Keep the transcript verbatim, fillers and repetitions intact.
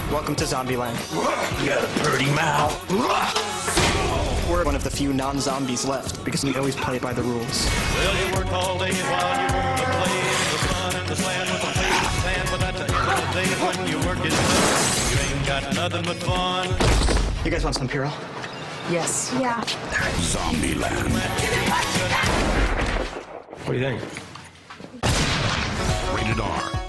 Welcome to Zombieland. You got a pretty mouth. We're one of the few non-zombies left because we always play by the rules. Well, you worked all day while you were the play, the sun and the sand with the play and sand, but at the end of the day when you work is done, you ain't got nothing but fun. You guys want some Purell? Yes. Yeah. Zombieland. What do you think? Rated R.